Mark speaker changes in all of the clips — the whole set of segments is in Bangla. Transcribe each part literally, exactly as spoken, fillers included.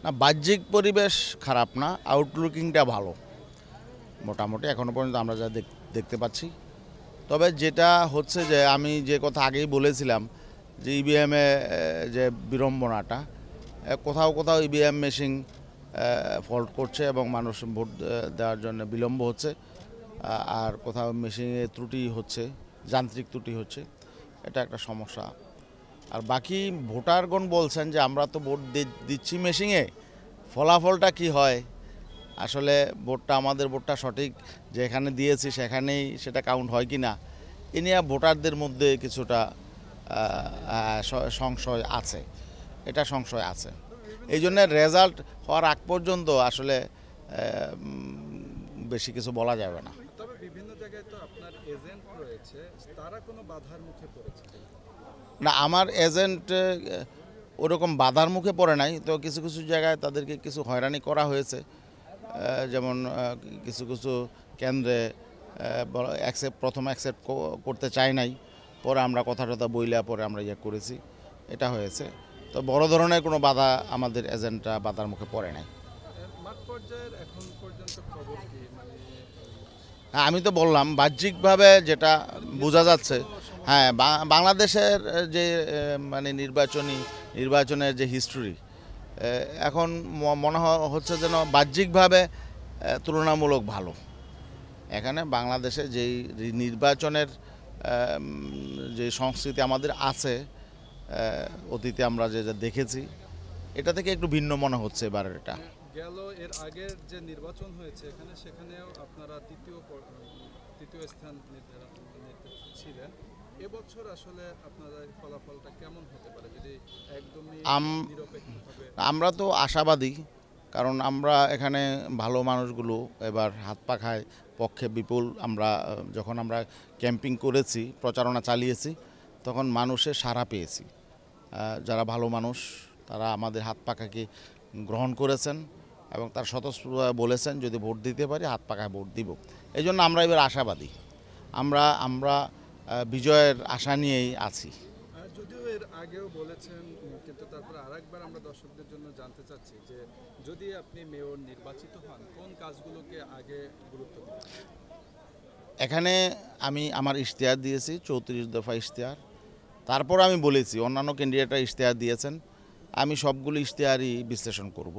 Speaker 1: না, বাহ্যিক পরিবেশ খারাপ না, আউটলুকিংটা ভালো মোটামুটি এখনও পর্যন্ত আমরা যা দেখতে পাচ্ছি। তবে যেটা হচ্ছে যে আমি যে কথা আগেই বলেছিলাম যে ইভিএমে যে বিড়ম্বনাটা, কোথাও কোথাও ইভিএম মেশিন ফল্ট করছে এবং মানুষ ভোট দেওয়ার জন্য বিলম্ব হচ্ছে, আর কোথাও মেশিনে ত্রুটি হচ্ছে, যান্ত্রিক ত্রুটি হচ্ছে, এটা একটা সমস্যা। আর বাকি ভোটারগণ বলছেন যে আমরা তো ভোট দিচ্ছি মেশিনে, ফলাফলটা কি হয়, আসলে ভোটটা আমাদের ভোটটা সঠিক যেখানে দিয়েছি সেখানেই সেটা কাউন্ট হয় কি না, এ নিয়ে ভোটারদের মধ্যে কিছুটা সংশয় আছে, এটা সংশয় আছে। এই জন্য রেজাল্ট হওয়ার আগ পর্যন্ত আসলে বেশি কিছু বলা যাবে না।
Speaker 2: তবে বিভিন্ন জায়গায় তো আপনার এজেন্ট রয়েছে, তারা কোনো বাধার মুখে পড়েছে
Speaker 1: না? আমার এজেন্ট ওরকম বাধার মুখে পড়ে নাই, তো কিছু কিছু জায়গায় তাদেরকে কিছু হয়রানি করা হয়েছে, যেমন কিছু কিছু কেন্দ্রে অ্যাকসেপ্ট প্রথম অ্যাকসেপ্ট করতে চাই নাই, পরে আমরা কথা টথা বইলা পরে আমরা ইয়ে করেছি, এটা হয়েছে। তো বড় ধরনের কোনো বাধা আমাদের এজেন্টরা বাধার মুখে পড়ে নাই। হ্যাঁ, আমি তো বললাম বাহ্যিকভাবে যেটা বোঝা যাচ্ছে, হ্যাঁ, বাংলাদেশের যে মানে নির্বাচনী নির্বাচনের যে হিস্ট্রি এখন মনে হচ্ছে যেন বাহ্যিকভাবে তুলনামূলক ভালো। এখানে বাংলাদেশে যেই নির্বাচনের যে সংস্কৃতি আমাদের আছে, অতীতে আমরা যে দেখেছি, এটা থেকে একটু ভিন্ন মনে হচ্ছে এবারের। এটা
Speaker 2: গেল এর আগের যে নির্বাচন হয়েছে এখানে, সেখানেও আপনারা তৃতীয় তৃতীয় স্থান ছিলেন। এবছর আসলে আপনাদের ফলাফলটা কেমন হতে পারে যদি একদমই নিরপেক্ষভাবে?
Speaker 1: আমরা তো আশাবাদী, কারণ আমরা এখানে ভালো মানুষগুলো এবার হাত পাখায় পক্ষে বিপুল। আমরা যখন আমরা ক্যাম্পিং করেছি, প্রচারণা চালিয়েছি, তখন মানুষের সাড়া পেয়েছি। যারা ভালো মানুষ তারা আমাদের হাত পাখাকে গ্রহণ করেছেন এবং তার স্বতঃস্ফূর্তভাবে বলেছেন যদি ভোট দিতে পারি হাত পাখায় ভোট দিব। এই জন্য আমরা এবার আশাবাদী, আমরা আমরা বিজয়ের আশা নিয়েই আছি।
Speaker 2: যদিও এর আগেও বলেছেন, কিন্তু তারপরে আরেকবার আমরা দর্শকদের জন্য জানতে চাচ্ছি যে যদি আপনি মেয়র নির্বাচিত হন, কোন কাজগুলোকে আগে গুরুত্ব দিবেন?
Speaker 1: এখানে আমি আমার ইশতেহার দিয়েছি, চৌত্রিশ দফা ইশতেহার। তারপর আমি বলেছি অন্যান্য ক্যান্ডিডেটরা ইশতেহার দিয়েছেন, আমি সবগুলো ইশতেহারই বিশ্লেষণ করব,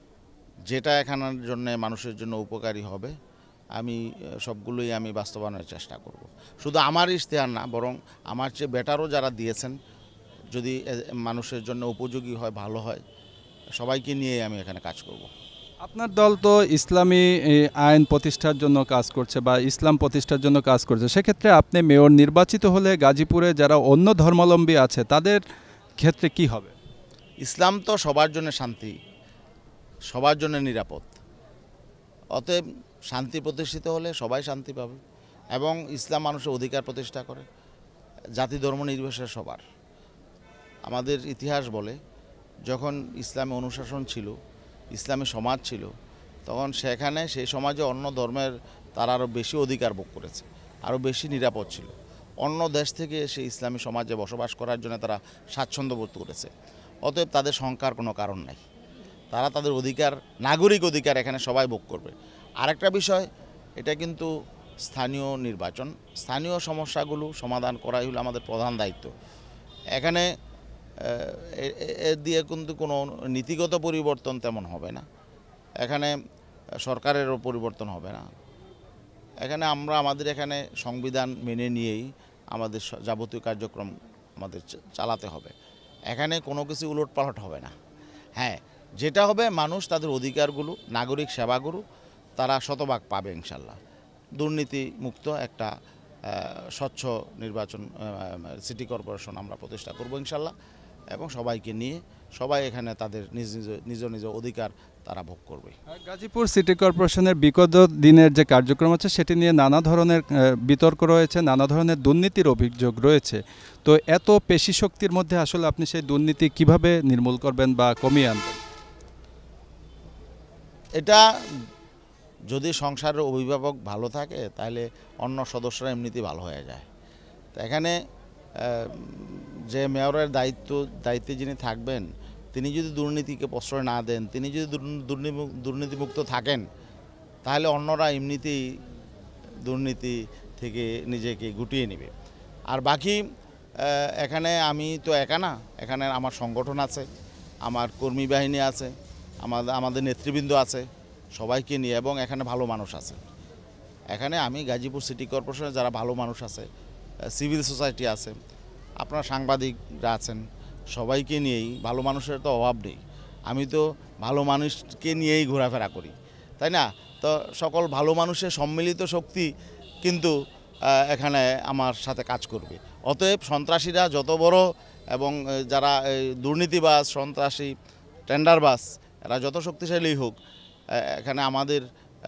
Speaker 1: যেটা এখানের জন্য মানুষের জন্য উপকারী হবে আমি সবগুলোই আমি বাস্তবায়নের চেষ্টা করব। শুধু আমার ইশতেহার না, বরং আমার চেয়ে বেটারও যারা দিয়েছেন, যদি মানুষের জন্য উপযোগী হয়, ভালো হয়, সবাইকে নিয়ে আমি এখানে কাজ করব।
Speaker 2: আপনার দল তো ইসলামী আইন প্রতিষ্ঠার জন্য কাজ করছে বা ইসলাম প্রতিষ্ঠার জন্য কাজ করছে, সেক্ষেত্রে আপনি মেয়র নির্বাচিত হলে গাজীপুরে যারা অন্য ধর্মাবলম্বী আছে তাদের ক্ষেত্রে কি হবে?
Speaker 1: ইসলাম তো সবার জন্য শান্তি, সবার জন্য নিরাপদ, অতএব শান্তি প্রতিষ্ঠিত হলে সবাই শান্তি পাবে এবং ইসলাম মানুষের অধিকার প্রতিষ্ঠা করে, জাতি ধর্ম নির্বিশেষে সবার। আমাদের ইতিহাস বলে যখন ইসলামী অনুশাসন ছিল, ইসলামী সমাজ ছিল, তখন সেখানে সেই সমাজে অন্য ধর্মের তারা আরও বেশি অধিকার ভোগ করেছে, আরও বেশি নিরাপদ ছিল। অন্য দেশ থেকে এসে ইসলামী সমাজে বসবাস করার জন্য তারা স্বাচ্ছন্দ্য বোধ করেছে। অতএব তাদের শঙ্কার কোনো কারণ নাই, তারা তাদের অধিকার, নাগরিক অধিকার এখানে সবাই ভোগ করবে। আরেকটা বিষয়, এটা কিন্তু স্থানীয় নির্বাচন, স্থানীয় সমস্যাগুলো সমাধান করাই হলো আমাদের প্রধান দায়িত্ব। এখানে এর দিয়ে কিন্তু কোনো নীতিগত পরিবর্তন তেমন হবে না, এখানে সরকারেরও পরিবর্তন হবে না। এখানে আমরা আমাদের এখানে সংবিধান মেনে নিয়েই আমাদের যাবতীয় কার্যক্রম আমাদের চালাতে হবে, এখানে কোনো কিছু উলটপালট হবে না। হ্যাঁ, যেটা হবে মানুষ তাদের অধিকারগুলো, নাগরিক সেবাগুলো তারা শতভাগ পাবে ইনশাল্লাহ। দুর্নীতি মুক্ত একটা স্বচ্ছ নির্বাচন সিটি কর্পোরেশন আমরা প্রতিষ্ঠা করব ইনশাল্লাহ, এবং সবাইকে নিয়ে সবাই এখানে তাদের নিজ নিজ নিজ নিজ অধিকার তারা ভোগ করবে।
Speaker 2: গাজীপুর সিটি কর্পোরেশনের বিগত দিনের যে কার্যক্রম আছে সেটি নিয়ে নানা ধরনের বিতর্ক রয়েছে, নানা ধরনের দুর্নীতির অভিযোগ রয়েছে। তো এত পেশি শক্তির মধ্যে আসলে আপনি সেই দুর্নীতি কিভাবে নির্মূল করবেন বা কমিয়ে আনবেন?
Speaker 1: এটা যদি সংসারের অভিভাবক ভালো থাকে তাহলে অন্য সদস্যরা এমনিতেই ভালো হয়ে যায়। তো এখানে যে মেয়রের দায়িত্ব দায়িত্বে যিনি থাকবেন তিনি যদি দুর্নীতিকে প্রশ্রয় না দেন, তিনি যদি দুর্নীতিমুক্ত থাকেন, তাহলে অন্যরা এমনিতেই দুর্নীতি থেকে নিজেকে গুটিয়ে নেবে। আর বাকি এখানে আমি তো একা না, এখানে আমার সংগঠন আছে, আমার কর্মী বাহিনী আছে, আমাদের আমাদের নেতৃবৃন্দ আছে, সবাইকে নিয়ে, এবং এখানে ভালো মানুষ আছে। এখানে আমি গাজীপুর সিটি কর্পোরেশনে যারা ভালো মানুষ আছে, সিভিল সোসাইটি আছে, আপনার সাংবাদিকরা আছেন, সবাইকে নিয়েই, ভালো মানুষের তো অভাব নেই। আমি তো ভালো মানুষকে নিয়েই ঘোরাফেরা করি, তাই না? তো সকল ভালো মানুষের সম্মিলিত শক্তি কিন্তু এখানে আমার সাথে কাজ করবে। অতএব সন্ত্রাসীরা যত বড় এবং যারা দুর্নীতিবাজ, সন্ত্রাসী, টেন্ডারবাজ, এরা যত শক্তিশালী হোক, এখানে আমাদের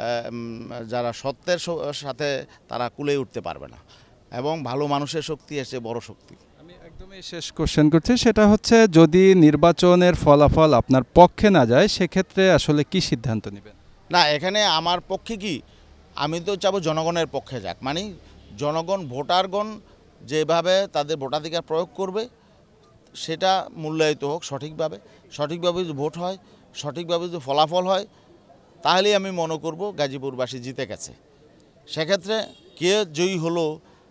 Speaker 1: যারা সত্যের সাথে তারা কুলে উঠতে পারবে না, এবং ভালো মানুষের শক্তি এসে বড় শক্তি।
Speaker 2: আমি একদমই শেষ কোশ্চেন করছি, সেটা হচ্ছে যদি নির্বাচনের ফলাফল আপনার পক্ষে না যায়, সেক্ষেত্রে আসলে কি সিদ্ধান্ত নেবেন?
Speaker 1: না, এখানে আমার পক্ষে কি, আমি তো চাবো জনগণের পক্ষে যাক, মানে জনগণ, ভোটারগণ যেভাবে তাদের ভোটাধিকার প্রয়োগ করবে সেটা মূল্যায়িত হোক সঠিকভাবে। সঠিকভাবে যদি ভোট হয়, সঠিকভাবে যদি ফলাফল হয়, তাহলেই আমি মনে করব গাজীপুরবাসী জিতে গেছে। সেক্ষেত্রে কে জয়ী হলো,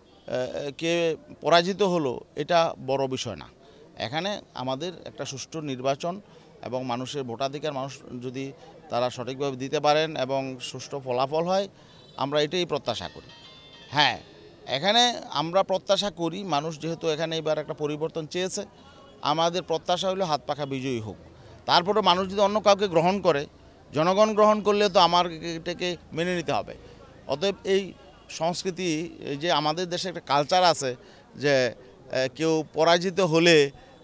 Speaker 1: কে পরাজিত হলো, এটা বড় বিষয় না। এখানে আমাদের একটা সুষ্ঠু নির্বাচন এবং মানুষের ভোটাধিকার মানুষ যদি তারা সঠিকভাবে দিতে পারেন এবং সুষ্ঠু ফলাফল হয়, আমরা এটাই প্রত্যাশা করি। হ্যাঁ, এখানে আমরা প্রত্যাশা করি, মানুষ যেহেতু এখানে এবার একটা পরিবর্তন চেয়েছে, আমাদের প্রত্যাশা হলো হাত পাখা বিজয়ী হোক। তারপরে মানুষ যদি অন্য কাউকে গ্রহণ করে, জনগণ গ্রহণ করলে তো আমার এটাকে মেনে নিতে হবে। অতএব এই সংস্কৃতি, এই যে আমাদের দেশে একটা কালচার আছে যে কেউ পরাজিত হলে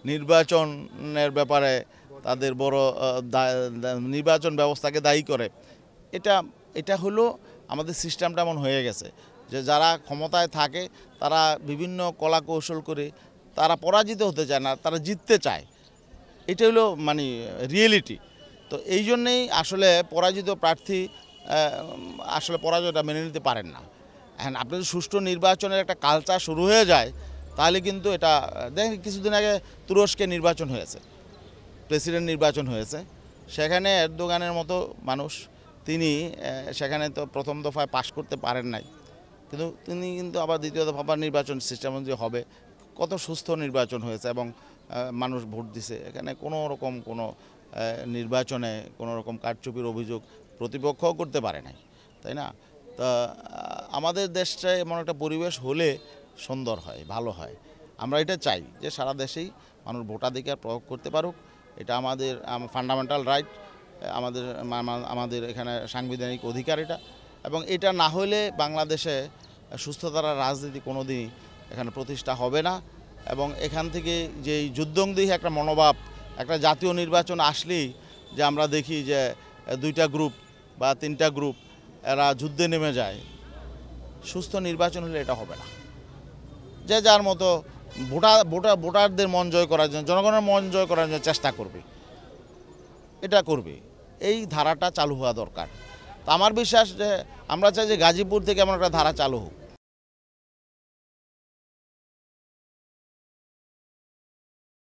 Speaker 1: নির্বাচনের ব্যাপারে তাদের বড় নির্বাচন ব্যবস্থাকে দায়ী করে, এটা এটা হলো আমাদের সিস্টেমটা এমন হয়ে গেছে যে যারা ক্ষমতায় থাকে তারা বিভিন্ন কলা কৌশল করে তারা পরাজিত হতে চায় না, তারা জিততে চায়। এটা হলো মানে রিয়েলিটি। তো এই জন্যেই আসলে পরাজিত প্রার্থী আসলে পরাজয়টা মেনে নিতে পারেন না। হ্যাঁ, আপনি যদি সুষ্ঠু নির্বাচনের একটা কালচার শুরু হয়ে যায়, তাহলে কিন্তু এটা দেখেন, কিছুদিন আগে তুরস্কে নির্বাচন হয়েছে, প্রেসিডেন্ট নির্বাচন হয়েছে, সেখানে এরদোগানের মতো মানুষ, তিনি সেখানে তো প্রথম দফায় পাশ করতে পারেন নাই, কিন্তু তিনি কিন্তু আবার দ্বিতীয় দফা আবার নির্বাচন সিস্টেম যে হবে, কত সুস্থ নির্বাচন হয়েছে এবং মানুষ ভোট দিছে। এখানে কোনো রকম কোনো নির্বাচনে কোনো রকম কারচুপির অভিযোগ প্রতিপক্ষও করতে পারে নাই, তাই না? তা আমাদের দেশটায় এমন একটা পরিবেশ হলে সুন্দর হয়, ভালো হয়। আমরা এটা চাই যে সারা দেশেই মানুষ ভোটাধিকার প্রয়োগ করতে পারুক, এটা আমাদের ফান্ডামেন্টাল রাইট, আমাদের আমাদের এখানে সাংবিধানিক অধিকার এটা। এবং এটা না হলে বাংলাদেশে সুস্থতার রাজনীতি কোনো দিনই এখানে প্রতিষ্ঠা হবে না। এবং এখান থেকে যেই যুদ্ধংদেহী একটা মনোভাব, একটা জাতীয় নির্বাচন আসলেই যে আমরা দেখি যে দুইটা গ্রুপ বা তিনটা গ্রুপ এরা যুদ্ধে নেমে যায়, সুস্থ নির্বাচন হলে এটা হবে না। যে যার মতো ভোটার ভোটার ভোটারদের মন জয় করার জন্য, জনগণের মন জয় করার জন্য চেষ্টা করবে, এটা করবে। এই ধারাটা চালু হওয়া দরকার। তো আমার বিশ্বাস যে আমরা চাই যে গাজীপুর থেকে এমন একটা ধারা চালু হোক।